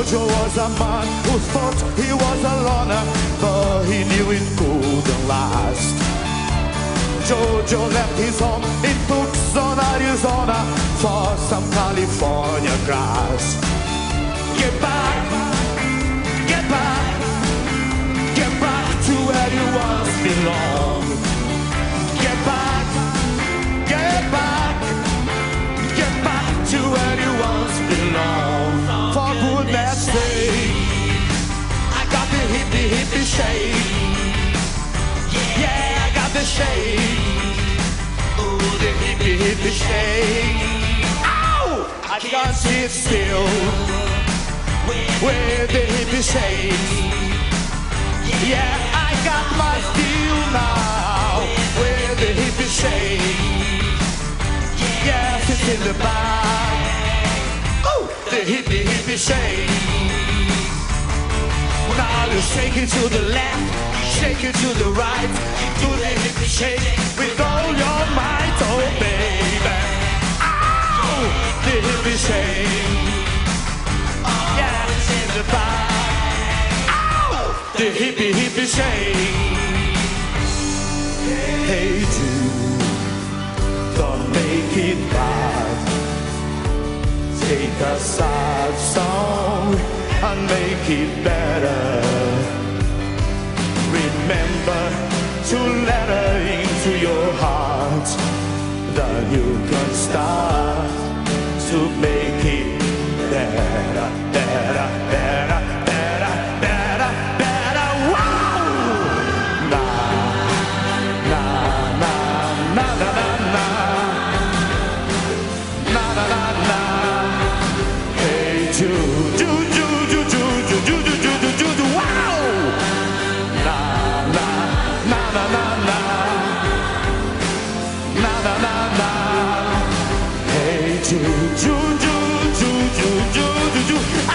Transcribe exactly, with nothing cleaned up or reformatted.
Jojo was a man who thought he was a loner, but he knew it couldn't last. Jojo left his home in Tucson, Arizona, for some California grass. Get back, get back, get back to where you once belonged. Get back, get back, get back to where you once belonged. For goodness sake, I got the hippie hippie shake. Yeah, I got the shake. Oh, the hippie hippie shake. Ow! I can't sit still with the hippie shake. Yeah, I got my feel now with the hippie shake. Yes, it's in the back. Oh, the hippie hippie shake. Now you shake it to the left, shake it to the right, do the hippie shake with all your might, oh baby. Ow, the hippie shake. Yeah, it's in the back. Ow, the hippie hippie shake. Hey Jude, don't make it bad. Take a sad song and make it better. Remember to let her into your heart. Then you can start to make it better, better, better, better, better, better. Wow! Na, na, na, na, na, na, na. Na, na, na, na. Hey, Jude, Jude, Jude, Jude, Jude, Jude, Jude, Jude, Jude, Jude, Jude. Wow! Na, na, na, na, na, na. Na, na, na, na. Hey, Jude, Jude, Jude, Jude, Jude, Jude, Jude.